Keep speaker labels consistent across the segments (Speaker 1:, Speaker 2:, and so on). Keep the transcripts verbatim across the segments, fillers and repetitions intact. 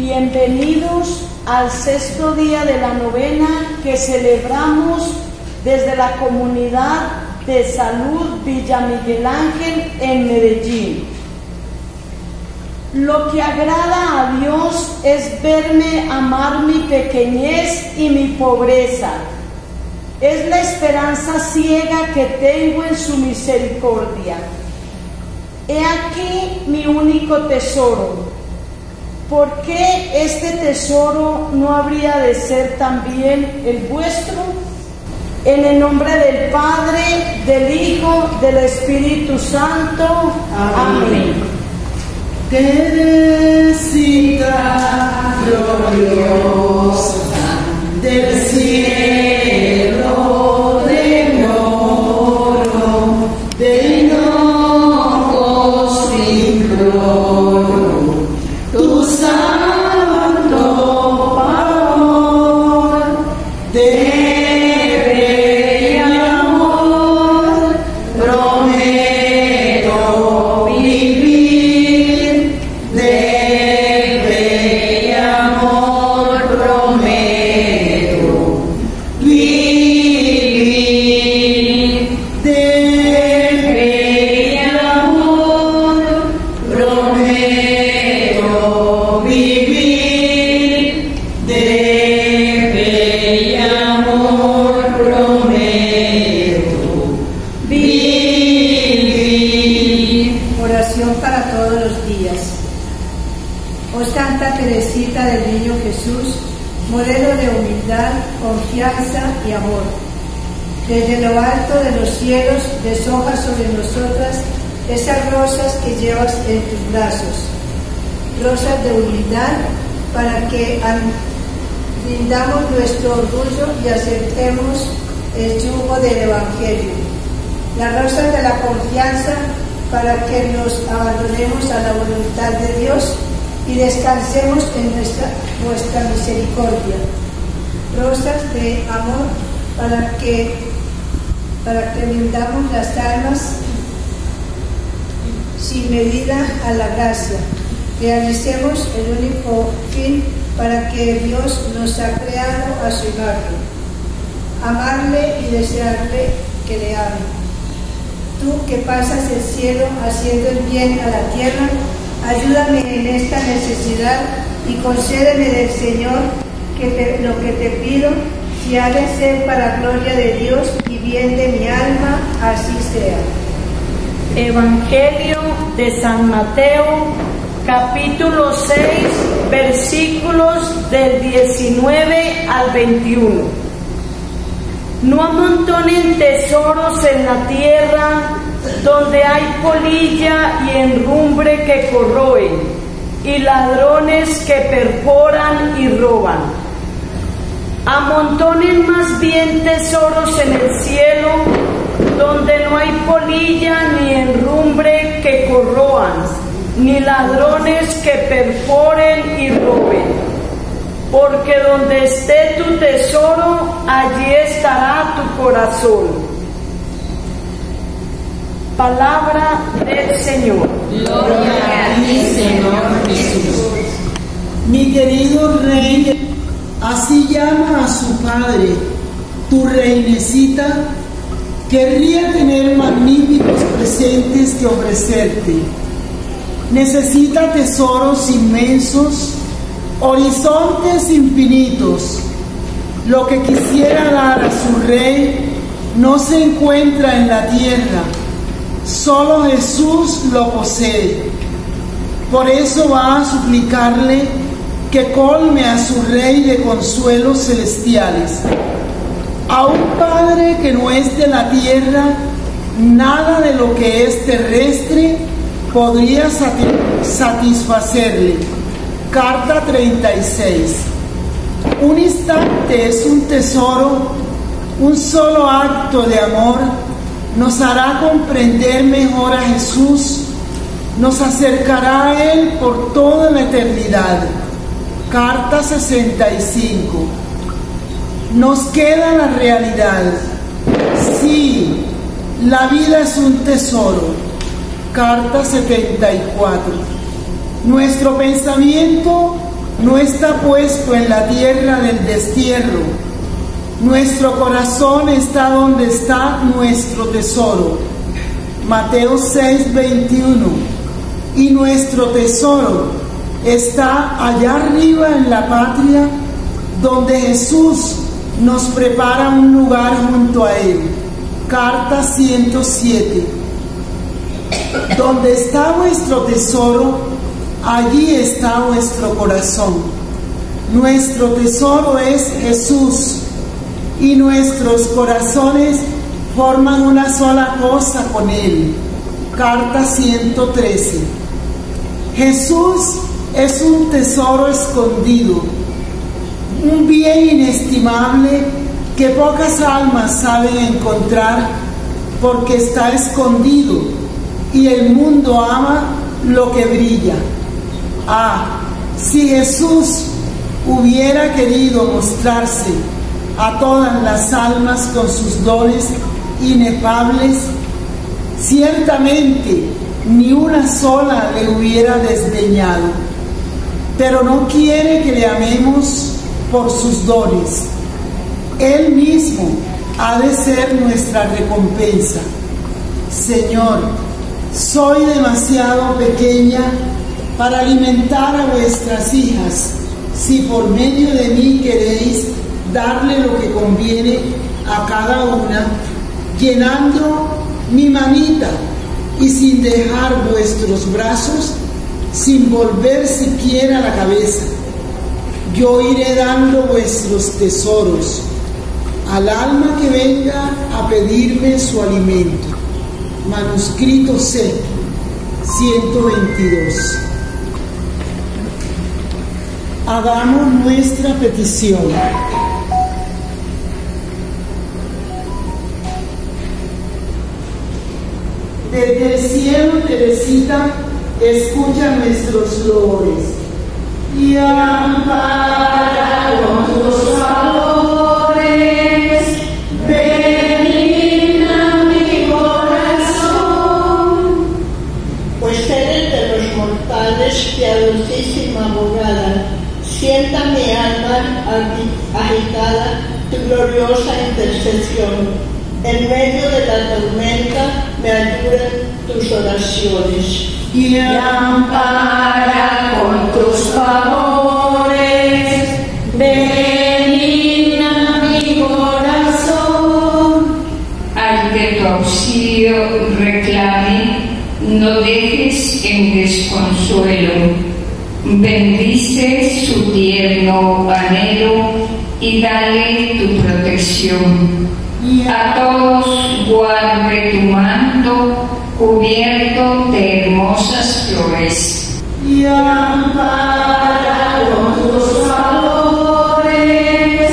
Speaker 1: Bienvenidos al sexto día de la novena que celebramos desde la comunidad de salud Villa Miguel Ángel en Medellín. Lo que agrada a Dios es verme amar mi pequeñez y mi pobreza. Es la esperanza ciega que tengo en su misericordia. He aquí mi único tesoro. ¿Por qué este tesoro no habría de ser también el vuestro? En el nombre del Padre, del Hijo, del Espíritu Santo. Amén.
Speaker 2: Teresita gloriosa del cielo de oro, de hinojos imploro tu santo favor, de fe y amor prometo vivir, de fe y amor prometo vivir, de fe y amor prometo vivir, de fe y amor prometo vivir.
Speaker 3: Oración para todos los días. Oh Santa Teresita del Niño Jesús, modelo de humildad, confianza y amor. Desde lo alto de los cielos deshoja sobre nosotras esas rosas que llevas en tus brazos, rosas de humildad, para que rindamos nuestro orgullo y aceptemos el yugo del Evangelio. Las rosas de la confianza, para que nos abandonemos a la voluntad de Dios y descansemos en nuestra, nuestra misericordia. Rosas de amor, para que, para que rindamos las almas sin medida a la gracia. Realicemos el único fin para que Dios nos ha creado a su imagen. Amarle y desearle que le ame. Tú que pasas el cielo haciendo el bien a la tierra, ayúdame en esta necesidad y concédeme del Señor que te, lo que te pido, si ha de ser para gloria de Dios y bien de mi alma, así sea.
Speaker 1: Evangelio de San Mateo, capítulo seis, versículos del diecinueve al veintiuno. No amontonen tesoros en la tierra, donde hay polilla y herrumbre que corroen, y ladrones que perforan y roban. Amontonen más bien tesoros en el cielo, donde no hay polilla ni herrumbre que corroan, ni ladrones que perforen y roben. Porque donde esté tu tesoro, allí estará tu corazón. Palabra del Señor.
Speaker 2: Gloria a ti, Señor Jesús. Mi querido Rey, así llama a su padre, tu reinecita, querría tener magníficos presentes que ofrecerte. Necesita tesoros inmensos, horizontes infinitos. Lo que quisiera dar a su rey no se encuentra en la tierra, solo Jesús lo posee. Por eso va a suplicarle que colme a su rey de consuelos celestiales. A un padre que no es de la tierra, nada de lo que es terrestre podría satisfacerle. Carta treinta y seis. Un instante es un tesoro, un solo acto de amor nos hará comprender mejor a Jesús, nos acercará a Él por toda la eternidad. Carta sesenta y cinco. Nos queda la realidad. Sí, la vida es un tesoro. Carta setenta y cuatro. Nuestro pensamiento no está puesto en la tierra del destierro. Nuestro corazón está donde está nuestro tesoro. Mateo seis, veintiuno. Y nuestro tesoro está allá arriba en la patria, donde Jesús nos prepara un lugar junto a Él. Carta ciento siete. Donde está vuestro tesoro, allí está vuestro corazón. Nuestro tesoro es Jesús y nuestros corazones forman una sola cosa con Él. Carta ciento trece. Jesús es un tesoro escondido, un bien inestimable que pocas almas saben encontrar porque está escondido y el mundo ama lo que brilla. Ah, si Jesús hubiera querido mostrarse a todas las almas con sus dones inefables, ciertamente ni una sola le hubiera desdeñado, pero no quiere que le amemos por sus dones. Él mismo ha de ser nuestra recompensa. Señor, soy demasiado pequeña para alimentar a vuestras hijas. Si por medio de mí queréis darle lo que conviene a cada una, llenando mi manita y sin dejar vuestros brazos, sin volver siquiera la cabeza, yo iré dando vuestros tesoros al alma que venga a pedirme su alimento. Manuscrito C, ciento veintidós. Hagamos nuestra petición. Desde el cielo, Teresita, escucha nuestros loores y ampara con tus favores. Benigna mi corazón.
Speaker 4: Pues eres de los mortales, piadosísima abogada, sienta mi alma agitada tu gloriosa intercesión. En medio de la tormenta me ayudan tus oraciones.
Speaker 1: Y ampara con tus favores, benigna mi corazón.
Speaker 5: Al que tu auxilio reclame, no dejes en desconsuelo. Bendice su tierno anhelo y dale tu protección. A todos guarde tu manto cubierto de hermosas flores.
Speaker 1: Y ampara con tus favores,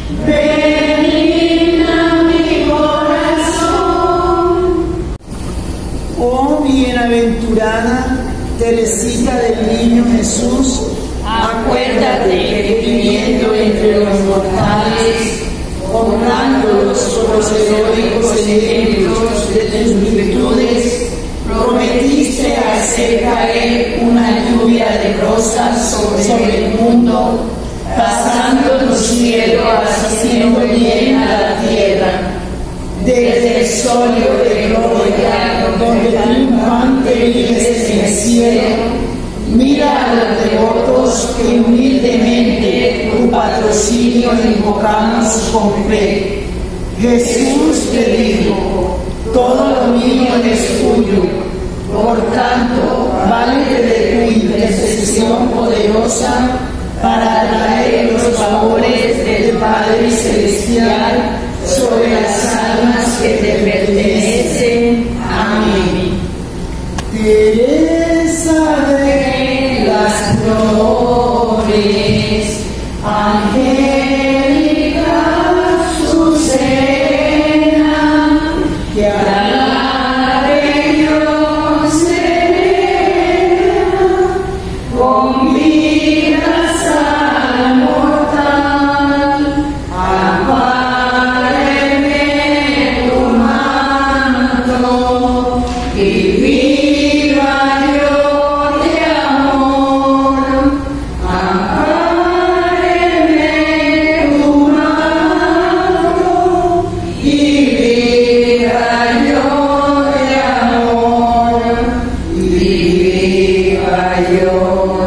Speaker 1: benigna mi corazón.
Speaker 2: Oh bienaventurada Teresita del Niño Jesús,
Speaker 1: acuérdate que viviendo entre los mortales, honrándolos con los heroicos ejemplos de tus virtudes, prometiste hacer caer una lluvia de rosas sobre el mundo, pasando tu cielo, haciendo bien a la tierra. Desde el solio de gloria, donde triunfante vives en el cielo, mira a los devotos que humildemente tu patrocinio invocamos con fe. Jesús te dijo, todo lo mío es tuyo, por tanto, válete de tu intercesión poderosa para traer los favores del Padre Celestial sobre las almas que te pertenecen. Amén. Teresa de las flores, angélica su cena, que a la región serena convidas al mortal, al
Speaker 5: Dios.